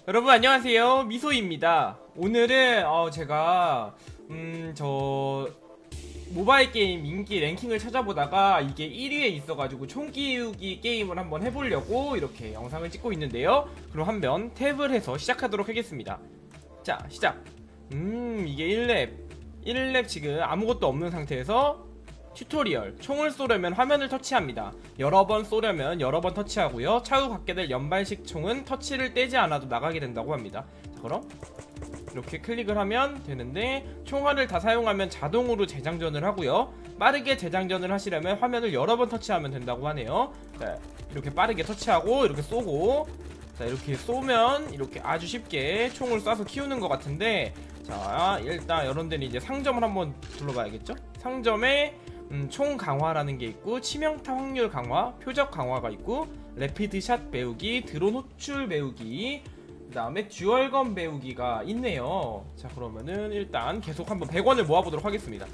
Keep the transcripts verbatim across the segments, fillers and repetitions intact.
여러분 안녕하세요, 미소입니다. 오늘은 어 제가 음 저 모바일 게임 인기 랭킹을 찾아보다가 이게 일 위에 있어가지고 총기우기 게임을 한번 해보려고 이렇게 영상을 찍고 있는데요. 그럼 한번 탭을 해서 시작하도록 하겠습니다. 자, 시작. 음 이게 일 렙 일 렙 지금 아무것도 없는 상태에서 튜토리얼. 총을 쏘려면 화면을 터치합니다. 여러 번 쏘려면 여러 번 터치하고요. 차후 갖게 될 연발식 총은 터치를 떼지 않아도 나가게 된다고 합니다. 자, 그럼 이렇게 클릭을 하면 되는데, 총알을 다 사용하면 자동으로 재장전을 하고요. 빠르게 재장전을 하시려면 화면을 여러 번 터치하면 된다고 하네요. 자, 이렇게 빠르게 터치하고 이렇게 쏘고, 자, 이렇게 쏘면 이렇게 아주 쉽게 총을 쏴서 키우는 것 같은데, 자, 일단 이런 데는 이제 상점을 한번 둘러봐야겠죠? 상점에 음, 총 강화라는 게 있고, 치명타 확률 강화, 표적 강화가 있고, 래피드샷 배우기, 드론 호출 배우기, 그 다음에 듀얼건 배우기가 있네요. 자, 그러면은 일단 계속 한번 백 원을 모아보도록 하겠습니다.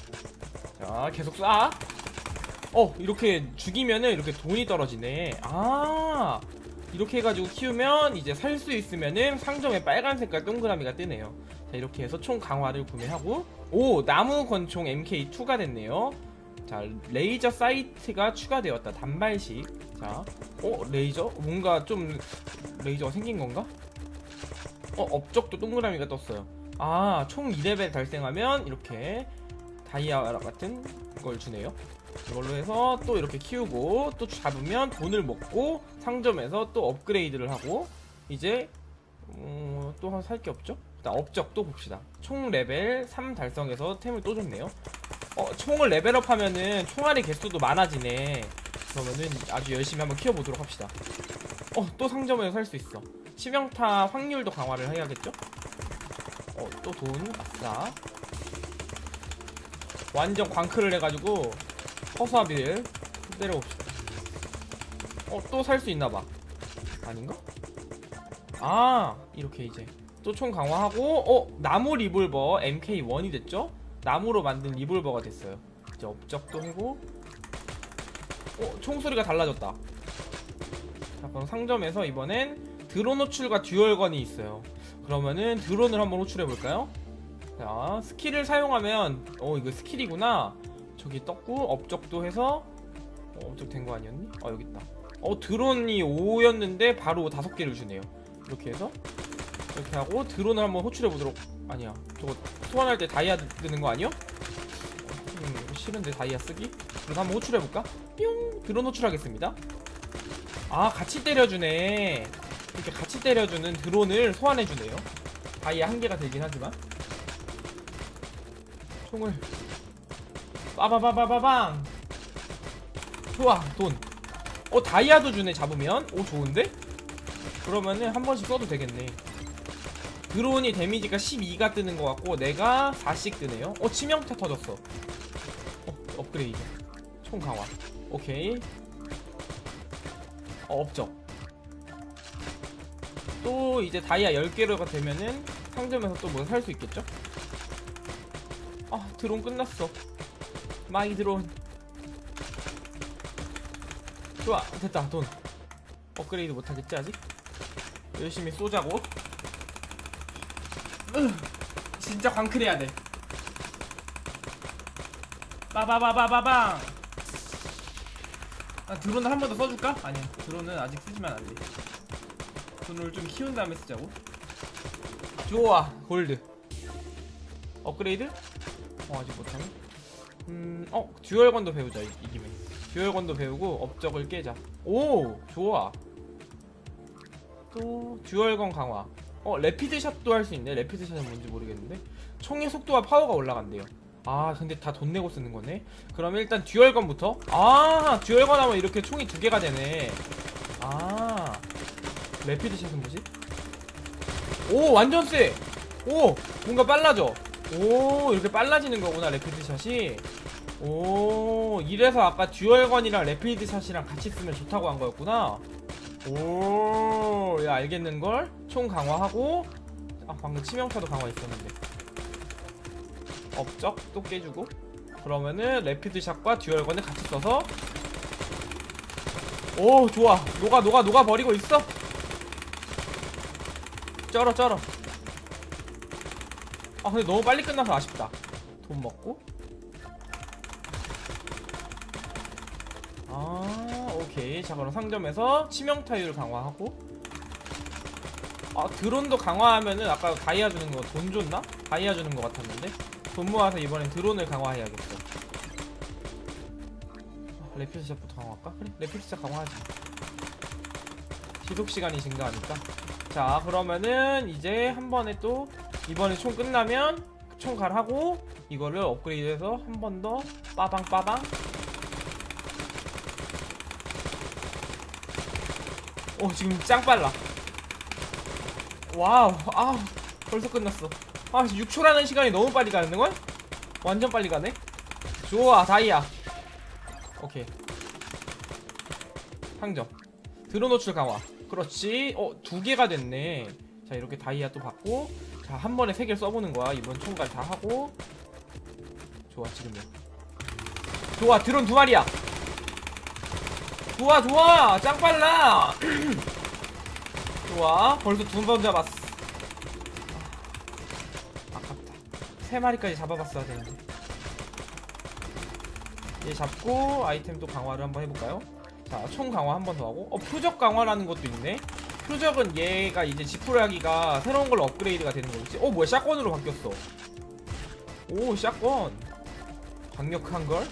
자, 계속 쏴. 어, 이렇게 죽이면은 이렇게 돈이 떨어지네. 아, 이렇게 해가지고 키우면 이제 살 수 있으면은 상점에 빨간 색깔 동그라미가 뜨네요. 자, 이렇게 해서 총 강화를 구매하고, 오, 나무 권총 엠케이 투가 됐네요. 자, 레이저 사이트가 추가되었다. 단발식. 자, 어, 레이저? 뭔가 좀 레이저가 생긴 건가? 어, 업적도 동그라미가 떴어요. 아, 총 이 레벨 달성하면 이렇게 다이아 같은 걸 주네요. 이걸로 해서 또 이렇게 키우고, 또 잡으면 돈을 먹고 상점에서 또 업그레이드를 하고, 이제 음, 또 살 게 없죠? 일단 업적도 봅시다. 총 레벨 삼 달성해서 템을 또 줬네요. 어, 총을 레벨업 하면은 총알의 개수도 많아지네. 그러면은 아주 열심히 한번 키워보도록 합시다. 어, 또 상점에서 살 수 있어. 치명타 확률도 강화를 해야겠죠? 어, 또 돈. 아싸. 완전 광클을 해가지고 허수아비를 때려봅시다. 어, 또 살 수 있나봐. 아닌가? 아, 이렇게 이제 또 총 강화하고, 어, 나무 리볼버 엠케이 원이 됐죠? 나무로 만든 리볼버가 됐어요. 이제 업적도 하고, 어, 총소리가 달라졌다. 자, 그럼 상점에서 이번엔 드론 호출과 듀얼건이 있어요. 그러면은 드론을 한번 호출해볼까요? 자, 스킬을 사용하면, 어, 이거 스킬이구나. 저기 떴고, 업적도 해서, 어, 업적 된 거 아니었니? 어, 여기 있다. 어, 드론이 오였는데 바로 다섯 개를 주네요. 이렇게 해서 이렇게 하고 드론을 한번 호출해보도록. 아니야, 저거 소환할 때 다이아 뜨는 거 아니야? 음, 싫은데 다이아 쓰기? 그래서 한번 호출해볼까? 뿅! 드론 호출하겠습니다. 아, 같이 때려주네. 이렇게 같이 때려주는 드론을 소환해주네요. 다이아 한 개가 되긴 하지만. 총을 빠바바바바방. 좋아, 돈. 어, 다이아도 주네, 잡으면. 오, 좋은데? 그러면은 한 번씩 써도 되겠네. 드론이 데미지가 십이가 뜨는 것 같고, 내가 사씩 뜨네요. 어, 치명타 터졌어. 어, 업그레이드. 총 강화. 오케이. 어, 업적. 또 이제 다이아 열 개로가 되면은 상점에서 또 뭐 살 수 있겠죠? 아, 드론 끝났어. 마이 드론. 좋아, 됐다. 돈. 업그레이드 못하겠지 아직? 열심히 쏘자고. 으, 진짜 광클해야 돼. 빠바바바바방. 아, 드론을 한 번 더 써줄까? 아니야, 드론은 아직 쓰시면 안 돼. 드론을 좀 키운 다음에 쓰자고. 좋아, 골드. 업그레이드? 어, 아직 못하네. 음, 어, 듀얼건도 배우자, 이, 이 김에. 듀얼건도 배우고 업적을 깨자. 오, 좋아. 또 듀얼건 강화. 어, 래피드샷도 할 수 있네. 래피드샷은 뭔지 모르겠는데 총의 속도와 파워가 올라간대요. 아, 근데 다 돈 내고 쓰는 거네. 그럼 일단 듀얼건부터. 아, 듀얼건 하면 이렇게 총이 두 개가 되네. 아, 래피드샷은 뭐지? 오, 완전 쎄. 오, 뭔가 빨라져. 오, 이렇게 빨라지는 거구나, 래피드샷이. 오, 이래서 아까 듀얼건이랑 래피드샷이랑 같이 쓰면 좋다고 한 거였구나. 오, 야, 알겠는걸? 총 강화하고. 아, 방금 치명타도 강화했었는데. 업적 또 깨주고. 그러면은 래피드샷과 듀얼건을 같이 써서. 오, 좋아. 녹아 녹아 녹아 버리고 있어. 쩔어 쩔어. 아 근데 너무 빨리 끝나서 아쉽다. 돈 먹고. 아 오케이. 자 그럼 상점에서 치명타율 강화하고. 아 드론도 강화하면은 아까 다이아 주는 거 돈 줬나? 다이아 주는 거 같았는데 돈 모아서 이번엔 드론을 강화해야겠어. 아, 레피드 샷부터 강화할까? 그래 레피드 샷 강화하지. 지속시간이 증가하니까. 자 그러면은 이제 한 번에 또 이번에 총 끝나면 총갈하고 이거를 업그레이드해서 한 번 더 빠방 빠방. 오 지금 짱 빨라. 와우. 아 벌써 끝났어. 아 육 초라는 시간이 너무 빨리 가는걸? 완전 빨리 가네. 좋아 다이아. 오케이 상점 드론 노출 강화. 그렇지. 어 두 개가 됐네. 자 이렇게 다이아 또 받고. 자 한 번에 세 개를 써보는 거야. 이번 총갈 다 하고. 좋아 지금이야. 좋아 드론 두 마리야. 좋아 좋아 짱 빨라. 좋아 벌써 두 번 잡았어. 아, 아깝다. 세 마리까지 잡아봤어야 되는데. 얘 잡고 아이템 또 강화를 한번 해볼까요? 자 총 강화 한 번 더 하고. 어 표적 강화라는 것도 있네. 표적은 얘가 이제 지푸라기가 새로운 걸로 업그레이드가 되는 거겠지? 어 뭐야 샷건으로 바뀌었어. 오 샷건 강력한걸?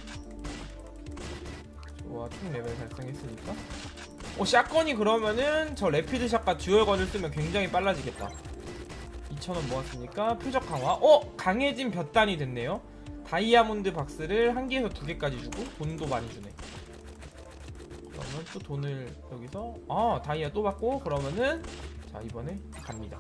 좋아 총 레벨 달성했으니까. 어 샷건이 그러면은 저 레피드샷과 듀얼건을 쓰면 굉장히 빨라지겠다. 이천 원 모았으니까 표적 강화. 어 강해진 볕단이 됐네요. 다이아몬드 박스를 한 개에서 두 개까지 주고 돈도 많이 주네. 그러면 또 돈을 여기서 아 다이아 또 받고. 그러면은 자 이번에 갑니다.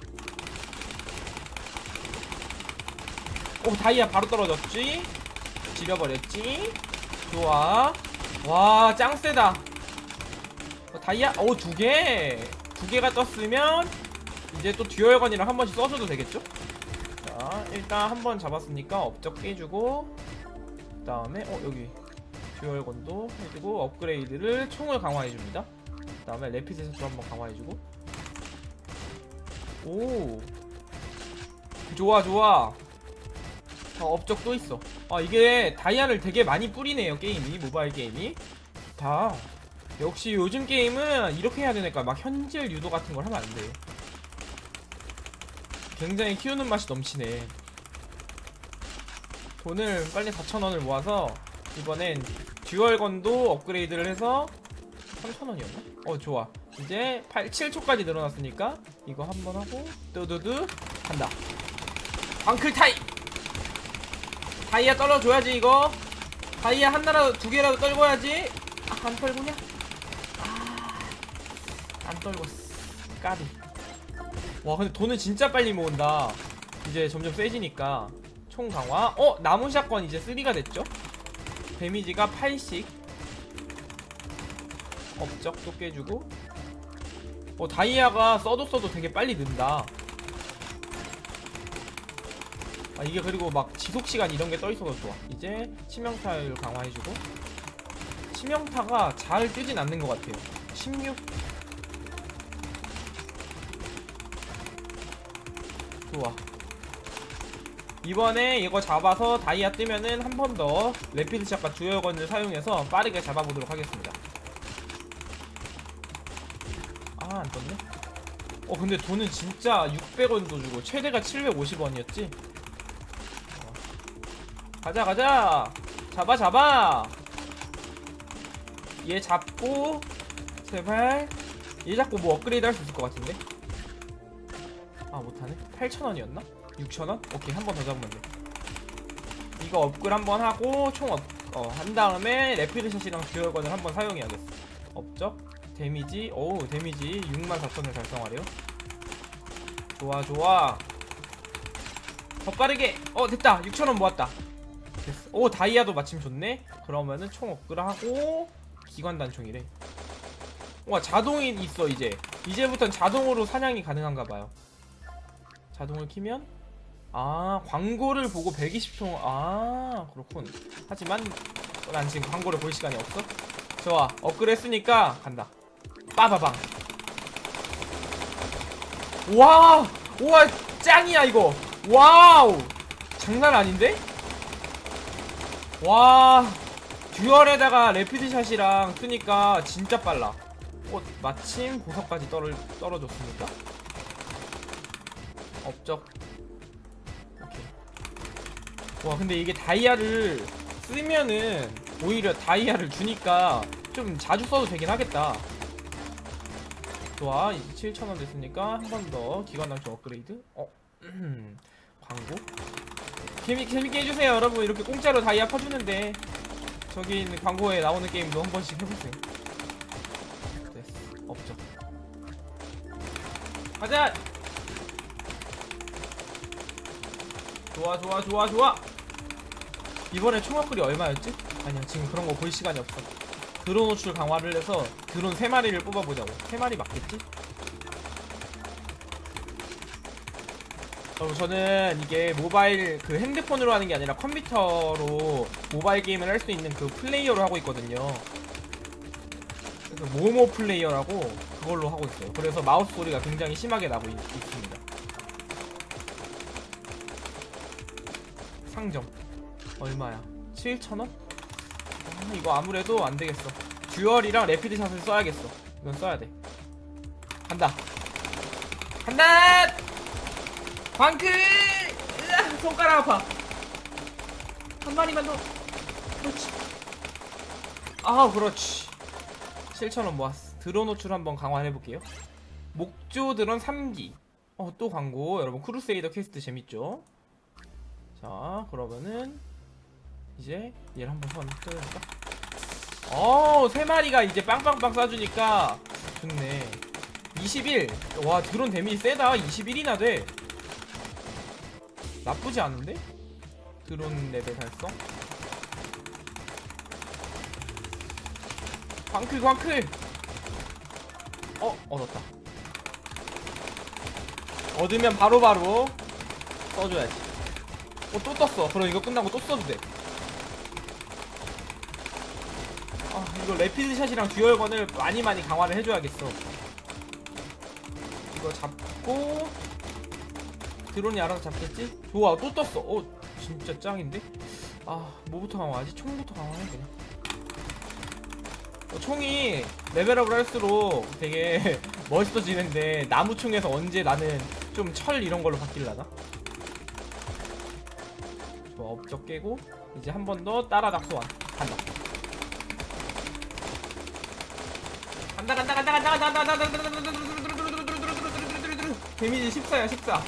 오 다이아 바로 떨어졌지. 지려버렸지. 좋아. 와 짱세다. 어, 다이아 오 두 개. 두 개가 떴으면 이제 또 듀얼건이랑 한 번씩 써줘도 되겠죠? 자 일단 한 번 잡았으니까 업적 깨주고. 그 다음에 어 여기 듀얼건도 해주고 업그레이드를 총을 강화해줍니다. 그 다음에 레피드샷도 한번 강화해주고. 오 좋아 좋아. 아, 업적 또 있어. 아 이게 다이아를 되게 많이 뿌리네요 게임이. 모바일 게임이 다. 역시 요즘 게임은 이렇게 해야 되니까 막 현질 유도 같은 걸 하면 안 돼. 굉장히 키우는 맛이 넘치네. 돈을 빨리 사천 원을 모아서 이번엔 듀얼건도 업그레이드를 해서 삼천 원이었나? 어 좋아. 이제 팔, 칠 초까지 늘어났으니까 이거 한번 하고 뚜두두 간다. 방클 타임. 다이아 떨어줘야지 이거. 다이아 하나라도 두 개라도 떨궈야지. 아 안 떨구냐? 아 안 떨궜어. 까비. 와 근데 돈을 진짜 빨리 모은다. 이제 점점 세지니까. 총 강화. 어 나무 샷건 이제 쓰리가 됐죠? 데미지가 팔씩. 업적도 깨주고. 어 다이아가 써도 써도 되게 빨리 는다. 아 이게 그리고 막 지속시간 이런게 떠있어서 좋아. 이제 치명타율 강화해주고. 치명타가 잘 뜨진 않는 것 같아요. 십육. 좋아. 이번에 이거 잡아서 다이아 뜨면은 한 번 더 레피드샷과 듀얼건을 사용해서 빠르게 잡아보도록 하겠습니다. 아 안떴네. 어 근데 돈은 진짜 육백 원도 주고 최대가 칠백오십 원이었지. 어. 가자 가자. 잡아 잡아. 얘 잡고 제발. 얘 잡고 뭐 업그레이드 할 수 있을 것 같은데. 아 못하네. 팔천 원이었나? 육천 원? 오케이 한 번 더 잡으면 돼. 이거 업글 한번 하고 총 업, 어, 한 다음에 레피드샷이랑 듀얼건을 한번 사용해야겠어. 업적 데미지. 오 데미지 육만 사천을 달성하래요. 좋아 좋아. 더 빠르게. 어 됐다. 육천 원 모았다. 됐어. 오 다이아도 마침 좋네. 그러면은 총 업글하고 기관단총이래. 와 자동이 있어. 이제 이제부턴 자동으로 사냥이 가능한가봐요. 자동을 키면 아 광고를 보고 백이십 총. 아 그렇군. 하지만 난 지금 광고를 볼 시간이 없어. 좋아 업그레이드 했으니까 간다. 빠바방. 와 우와 짱이야 이거. 와우 장난 아닌데? 와 듀얼에다가 레피드샷이랑 쓰니까 진짜 빨라. 어 마침 보석까지 떨어, 떨어졌습니까? 업적. 오케이. 와 근데 이게 다이아를 쓰면은 오히려 다이아를 주니까 좀 자주 써도 되긴 하겠다. 좋아 이제 칠천 원 됐으니까 한 번 더 기관단총 업그레이드. 어? 광고? 재미, 재밌게 해주세요 여러분. 이렇게 공짜로 다이아 퍼주는데 저기 있는 광고에 나오는 게임도 한 번씩 해보세요. 됐어 업적 가자. 좋아 좋아 좋아 좋아. 이번에 총 업글이 얼마였지? 아니야 지금 그런 거 볼 시간이 없어. 드론 호출 강화를 해서 드론 세 마리를 뽑아보자고. 세 마리 맞겠지? 어, 저는 이게 모바일 그 핸드폰으로 하는 게 아니라 컴퓨터로 모바일 게임을 할 수 있는 그 플레이어로 하고 있거든요. 그래서 모모 플레이어라고 그걸로 하고 있어요. 그래서 마우스 소리가 굉장히 심하게 나고 있, 있습니다. 상점 얼마야? 칠천 원? 아, 이거 아무래도 안되겠어. 듀얼이랑 레피드샷을 써야겠어. 이건 써야돼. 간다 간다! 광크! 으아, 손가락 아파. 한 마리만 더. 그렇지. 아 그렇지. 칠천 원 모았어. 드론 호출 한번 강화해볼게요. 목조 드론 삼 기. 어 또 광고. 여러분 크루세이더 퀘스트 재밌죠? 자 그러면은 이제 얘를 한번 손 뜯어볼까? 어 세 마리가 이제 빵빵빵 쏴주니까 좋네. 이십일. 와 드론 데미지 세다. 이십일이나 돼. 나쁘지 않은데? 드론 레벨 달성. 광클 광클. 어 얻었다. 얻으면 바로바로 바로 써줘야지. 어 또 떴어. 그럼 이거 끝나고 또 써도 돼. 아 이거 레피드샷이랑 듀얼건을 많이 많이 강화를 해줘야겠어. 이거 잡고 드론이 알아서 잡겠지? 좋아 또 떴어. 어 진짜 짱인데? 아 뭐부터 강화하지? 총부터 강화해 그냥. 어, 총이 레벨업을 할수록 되게 멋있어지는데 나무총에서 언제 나는 좀 철 이런 걸로 바뀔라나? 좋아 업적 깨고 이제 한 번 더 따라닥 소환 간다. 간다 간다 간다 간다 간다 간다 간다 간다 간다 간다. 데미지 십사야 십사.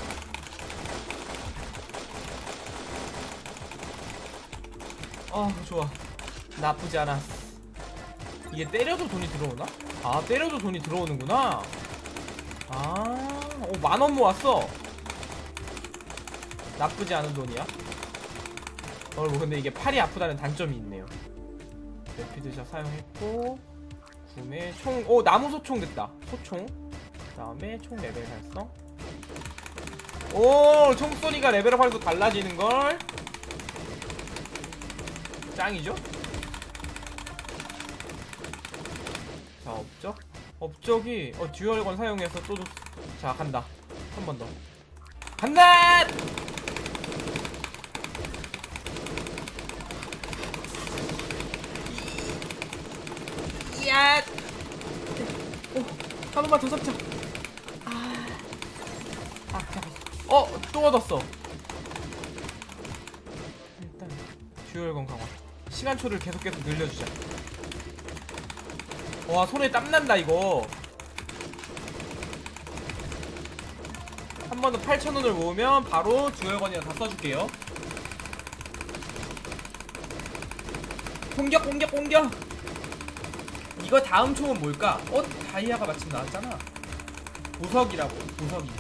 어 좋아 나쁘지 않았어. 이게 때려도 돈이 들어오나? 아 때려도 돈이 들어오는구나. 아 오 만원 모았어. 나쁘지 않은 돈이야. 어 근데 이게 팔이 아프다는 단점이 있네요. 레피드샷 사용했고 구매 총. 오 나무 소총 됐다. 소총. 그 다음에 총 레벨 달성. 오 총소리가 레벨업 할수록 달라지는걸. 짱이죠? 자 업적 업적이 어 듀얼건 사용해서 또 자 간다. 한 번 더 간다! 이야 오 한 번만 더 잡자. 아, 아 잠깐. 어 또 얻었어. 일단 듀얼건 강화. 시간초를 계속 계속 늘려주자. 와 손에 땀난다 이거. 한 번 더 팔천 원을 모으면 바로 듀얼건이랑 다 써줄게요. 공격 공격 공격. 이거 다음 총은 뭘까? 어? 다이아가 마침 나왔잖아. 보석이라고. 보석이.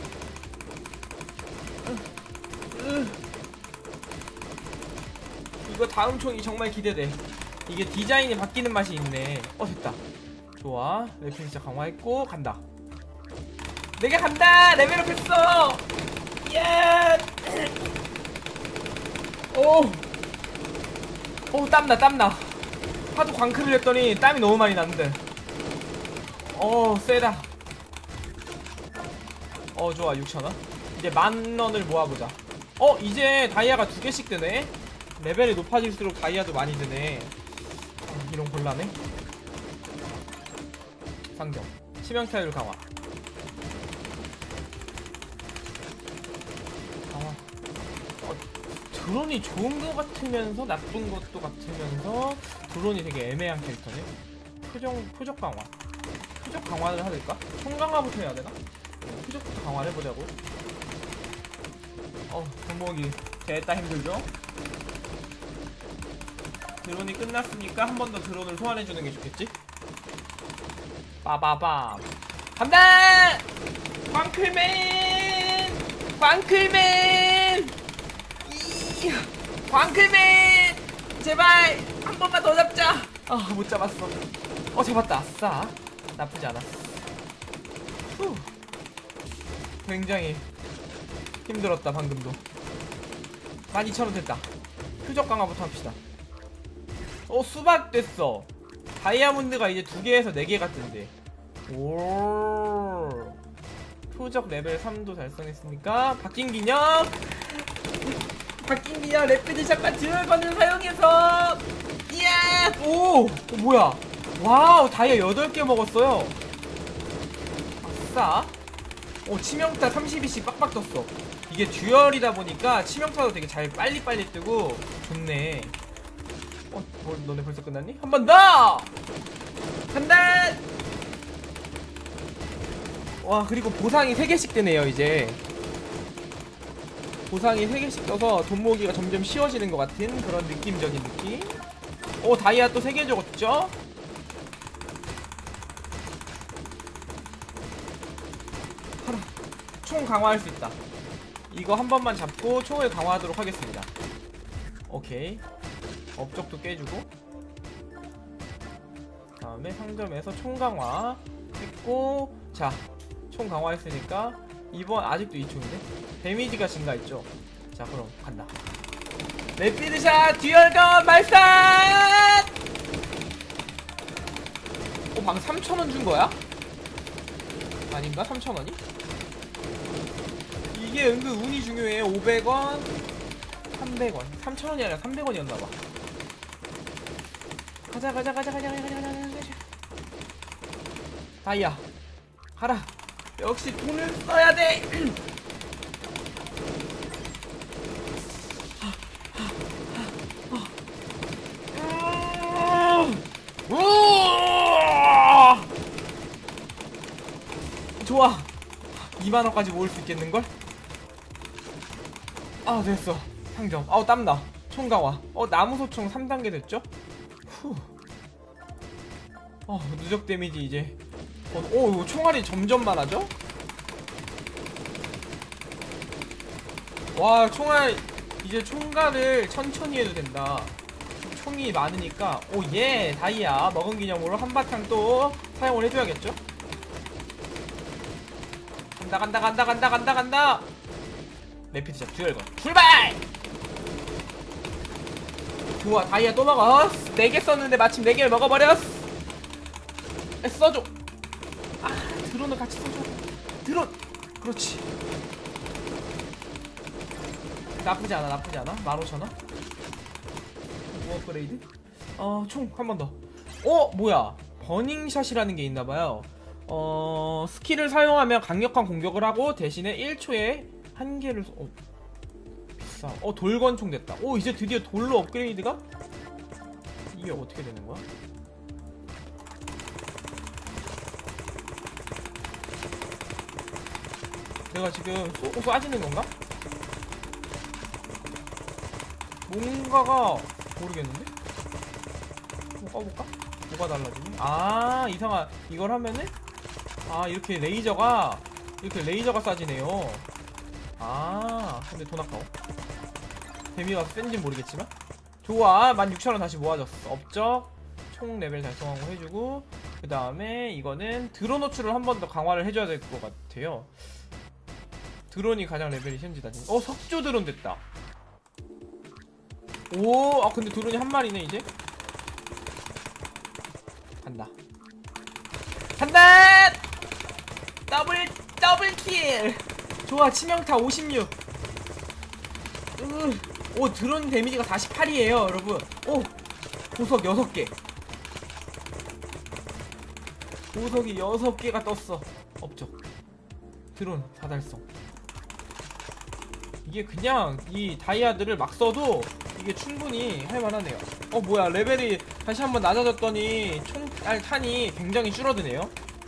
이거 다음 총이 정말 기대돼. 이게 디자인이 바뀌는 맛이 있네. 어 됐다. 좋아 레피드샷 강화했고 간다. 내가 간다. 레벨업 했어. 예. 오. 오 땀나 땀나. 하도 광클을 했더니 땀이 너무 많이 났는데. 어 세다. 어 좋아 육천원. 이제 만원을 모아보자. 어 이제 다이아가 두 개씩 드네. 레벨이 높아질수록 다이아도 많이 드네. 어, 이런 곤란해. 상점 치명타율 강화. 강화. 어, 드론이 좋은 것 같으면서 나쁜 것도 같으면서 드론이 되게 애매한 캐릭터네. 표정, 표적 강화. 표적 강화를 할까? 총 강화부터 해야 되나? 표적부터 강화를 해보자고. 어, 돈 모으기 됐다. 힘들죠? 드론이 끝났으니까 한 번 더 드론을 소환해주는 게 좋겠지? 빠바밤. 간다! 광클맨! 광클맨! 이 광클맨! 제발! 한 번만 더 잡자! 아, 못 잡았어. 어, 잡았다. 아싸. 나쁘지 않았어. 후. 굉장히 힘들었다, 방금도. 만 이천원 됐다. 표적 강화부터 합시다. 어, 수박 됐어. 다이아몬드가 이제 두 개에서 네 개가 뜬대. 오. 표적 레벨 삼도 달성했으니까 바뀐 기념! 바뀐 기념 래피드 샷과 드래곤을 사용해서 이야! 오! 어, 뭐야? 와우, 다이아 여덟 개 먹었어요. 아싸. 오, 치명타 삼십이씩 빡빡 떴어. 이게 듀얼이다 보니까 치명타도 되게 잘 빨리빨리 뜨고 좋네. 어, 뭐, 너네 벌써 끝났니? 한 번 더! 간다! 와, 그리고 보상이 세 개씩 되네요, 이제. 보상이 세 개씩 떠서 돈 모으기가 점점 쉬워지는 것 같은 그런 느낌적인 느낌. 오, 다이아 또 세 개 적었죠? 하라. 총 강화할 수 있다. 이거 한 번만 잡고 총을 강화하도록 하겠습니다. 오케이. 업적도 깨주고, 다음에 상점에서 총 강화 했고, 자, 총 강화했으니까 이번 아직도 이 총인데 데미지가 증가했죠. 자, 그럼 간다. 래피드샷 듀얼건 발사! 어, 방금 삼천원 준 거야? 아닌가? 삼천원이? 이게 은근 운이 중요해. 오백원, 삼백원. 삼천원이 아니라 삼백원이었나봐. 가자, 가자, 가자, 가자, 가자, 가자, 가자, 가자. 다이아. 가라. 역시 돈을 써야 돼! 좋아. 이만원까지 모을 수 있겠는걸? 아, 됐어. 상점. 아우, 땀나. 총 강화. 어, 나무소총 삼 단계 됐죠? 후. 어, 누적 데미지 이제. 어, 오, 이거 총알이 점점 많아져? 와, 총알. 이제 총알을 천천히 해도 된다. 총이 많으니까. 오, 예. 다이아. 먹은 기념으로 한바탕 또 사용을 해줘야겠죠? 간다, 간다, 간다, 간다, 간다, 간다! 래피드샷 듀얼건 출발! 좋아, 다이아 또 먹어. 네 개 썼는데 마침 네 개를 먹어버렸어. 써줘. 아, 드론을 같이 써줘. 드론. 그렇지. 나쁘지 않아, 나쁘지 않아. 만 오천원. 뭐 업그레이드? 어, 총 한 번 더. 어, 뭐야? 버닝샷이라는 게 있나봐요. 어, 스킬을 사용하면 강력한 공격을 하고 대신에 일 초에 한 개를. 어, 비싸. 어, 돌건총 됐다. 오, 이제 드디어 돌로 업그레이드가? 이게 어떻게 되는 거야? 내가 지금 쏘고 쏴지는 건가? 뭔가가 모르겠는데? 한번 꺼볼까? 뭐가 달라지니? 아, 이상한. 이걸 하면은 아, 이렇게 레이저가 이렇게 레이저가 쏴지네요. 아, 근데 돈 아까워. 데미가 센진 모르겠지만. 좋아, 만 육천원 다시 모아졌어. 업적 총 레벨 달성하고 해주고, 그 다음에 이거는 드론 호출을 한 번 더 강화를 해줘야 될 것 같아요. 드론이 가장 레벨이 현지다. 어, 석조 드론 됐다. 오, 아, 근데 드론이 한 마리네 이제. 간다, 간다! 더블 더블 킬! 킬. 좋아. 치명타 오십육. 으, 오 드론 데미지가 사십팔이에요 여러분. 오 보석 여섯 개. 보석이 여섯 개가 떴어. 업적 드론 사달성. 이게 그냥 이 다이아들을 막 써도 이게 충분히 할만하네요. 어 뭐야 레벨이 다시 한번 낮아졌더니 총알 탄이 굉장히 줄어드네요.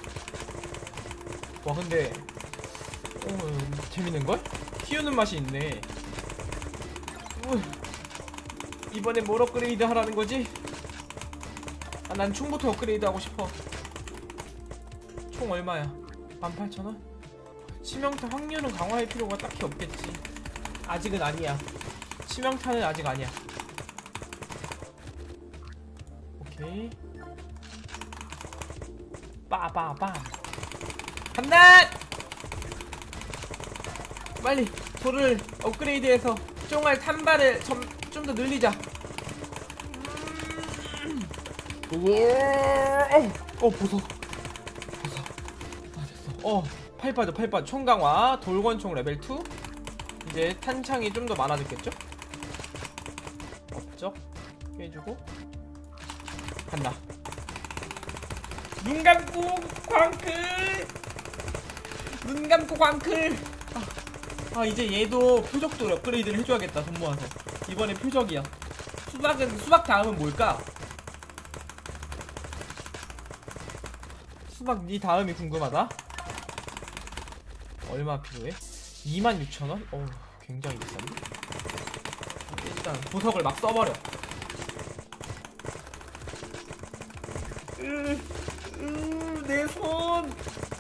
와 근데 어 재밌는걸? 키우는 맛이 있네. 우, 이번에 뭘 업그레이드 하라는 거지? 아, 난 총부터 업그레이드 하고 싶어. 총 얼마야? 만 팔천 원? 치명타 확률은 강화할 필요가 딱히 없겠지. 아직은 아니야. 치명타는 아직 아니야. 오케이. 빠빠빰. 간다! 빨리 돌을 업그레이드해서 총알 탄발을 좀 더 늘리자. 음. 어 보석. 보석. 아 됐어. 어 팔 빠져 팔 빠져. 총 강화 돌권총 레벨 투. 이제 탄창이 좀 더 많아졌겠죠? 업적 깨주고 간다. 눈 감고 광클. 눈 감고 광클. 아, 아 이제 얘도 표적도 업그레이드를 해줘야겠다. 돈 모아서. 이번엔 표적이야. 수박은 수박 다음은 뭘까? 수박 니 다음이 궁금하다. 얼마 필요해? 이만 육천 원? 어우 굉장히 비싼데? 일단 보석을 막 써버려. 으, 으, 내 손.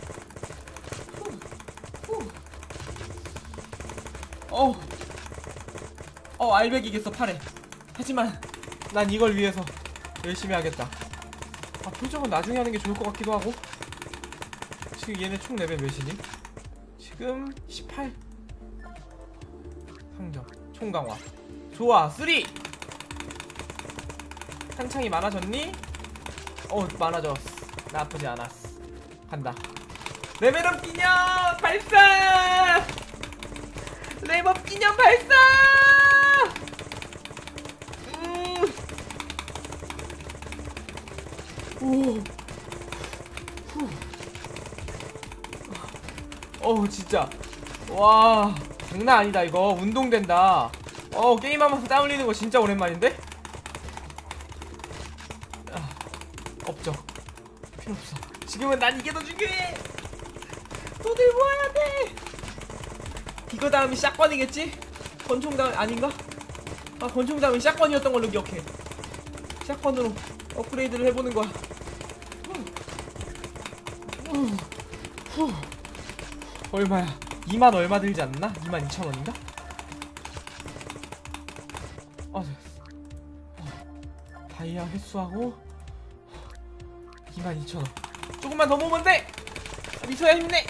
어, 어 알백이겠어 팔에. 하지만 난 이걸 위해서 열심히 하겠다. 아 표정은 나중에 하는 게 좋을 것 같기도 하고. 지금 얘네 총 레벨 몇이니? 지금 십팔. 상점 총 강화 좋아. 삼. 탄창이 많아졌니? 어 많아졌어. 나쁘지 않았어. 간다. 레벨업 기념 발사! 레벨업 기념 발사! 음. 오. 후. 어우 진짜 와 장난 아니다. 이거 운동된다. 어 게임하면서 땀 흘리는 거 진짜 오랜만인데? 아, 업적 필요 없어. 지금은 난 이게 더 중요해. 돈을 모아야 돼. 이거 다음이 샷건이겠지? 권총 다음 아닌가? 아 권총 다음이 샷건이었던 걸로 기억해. 샷건으로 업그레이드를 해보는 거야. 후. 후. 얼마야? 이만 얼마 들지 않나? 이만 이천 원인가? 아 됐어. 어, 다이아 횟수하고 이만 이천 원. 조금만 더 모으면 돼! 미소야 힘내!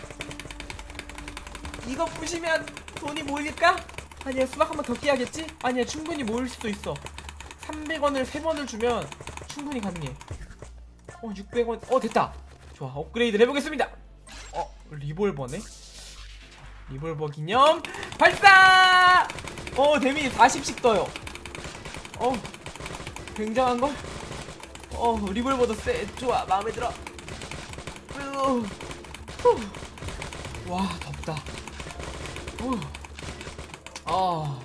이거 부시면 돈이 모일까? 아니야 수박 한 번 더 깨야겠지? 아니야 충분히 모일 수도 있어. 삼백 원을 세 번을 주면 충분히 가능해. 어 육백 원. 어 됐다. 좋아 업그레이드를 해보겠습니다. 어 리볼버네? 리볼버 기념 발사! 어 데미지 사십씩 떠요. 어 굉장한걸? 어 리볼버도 쎄. 좋아 마음에 들어. 으, 와 덥다. 후. 아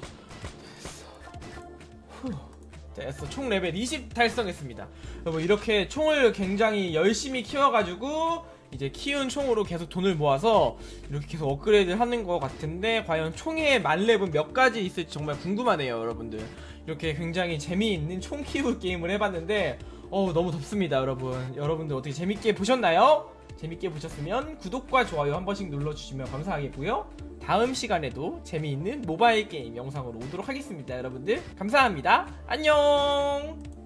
됐어. 됐어. 총 레벨 이십 달성했습니다. 여러분 이렇게 총을 굉장히 열심히 키워가지고 이제 키운 총으로 계속 돈을 모아서 이렇게 계속 업그레이드를 하는 것 같은데 과연 총의 만렙은 몇 가지 있을지 정말 궁금하네요 여러분들. 이렇게 굉장히 재미있는 총 키우기 게임을 해봤는데 어우 너무 덥습니다 여러분. 여러분들 어떻게 재밌게 보셨나요? 재밌게 보셨으면 구독과 좋아요 한 번씩 눌러주시면 감사하겠고요. 다음 시간에도 재미있는 모바일 게임 영상으로 오도록 하겠습니다 여러분들. 감사합니다. 안녕.